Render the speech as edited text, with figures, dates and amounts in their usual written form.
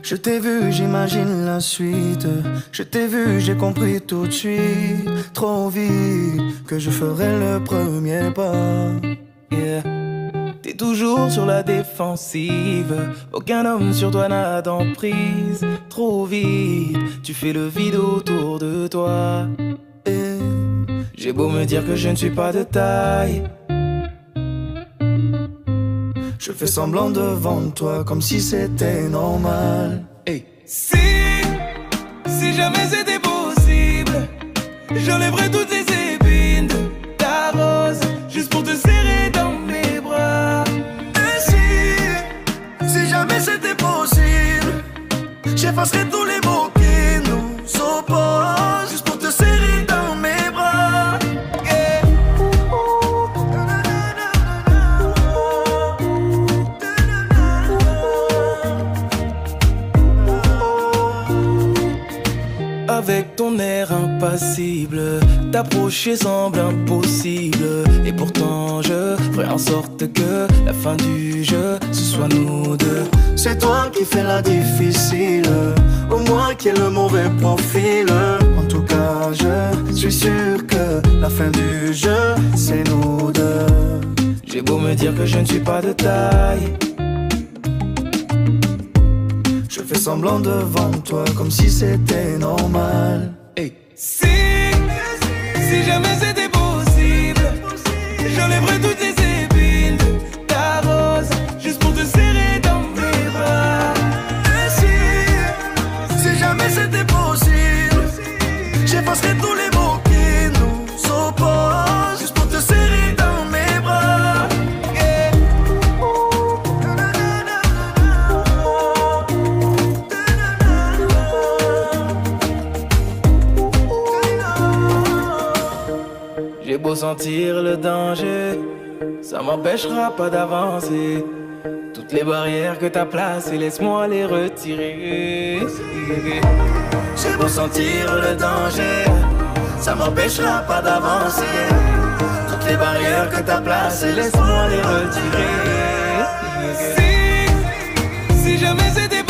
Je t'ai vu, j'imagine la suite. Je t'ai vu, j'ai compris tout de suite. Trop vite que je ferai le premier pas. Yeah. T'es toujours sur la défensive. Aucun homme sur toi n'a d'emprise. Trop vite, tu fais le vide autour de toi. Et j'ai beau me dire que je ne suis pas de taille, je fais semblant devant toi comme si c'était normal. Hey. Si jamais c'était possible, j'enlèverais toutes les épines de ta rose juste pour te serrer dans mes bras. Et si jamais c'était possible, j'effacerais tous les mots qui nous opposent juste pour te serrer dans mes bras. Yeah. Avec ton air impassible, t'approcher semble impossible. Et pourtant je ferai en sorte que la fin du jeu, ce soit nous deux. C'est toi qui fais la difficile, ou moi qui ai le mauvais profil. En tout cas je suis sûr que la fin du jeu, c'est nous deux. J'ai beau me dire que je ne suis pas de taille, je fais semblant devant toi comme si c'était normal. Hey. Si jamais c'était possible, j'enlèverais toutes les épines de ta rose juste pour te serrer dans mes bras. Et si jamais c'était possible, j'effacerais tous les mots qui nous opposent juste pour te serrer dans mes bras. Yeah. J'ai beau sentir le danger, ça m'empêchera pas d'avancer. Toutes les barrières que t'as placées, laisse-moi les retirer. J'ai beau sentir le danger, ça m'empêchera pas d'avancer. Toutes les barrières que t'as placées, laisse-moi les retirer. Si jamais c'était